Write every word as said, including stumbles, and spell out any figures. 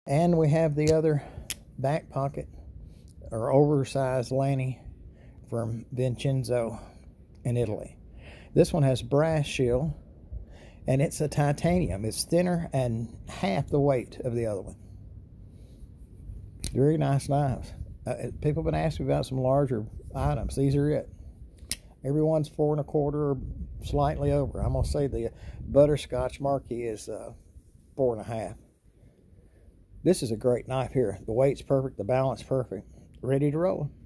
And we have the other back pocket, or oversized Lanny from Vincenzo in Italy. This one has brass shield, and it's a titanium. It's thinner and half the weight of the other one. Very nice knives. Uh, people have been asking me about some larger items. These are it. Everyone's four and a quarter or slightly over. I'm going to say the Butterscotch Marquis is uh, four and a half. This is a great knife here. The weight's perfect, the balance perfect. Ready to roll.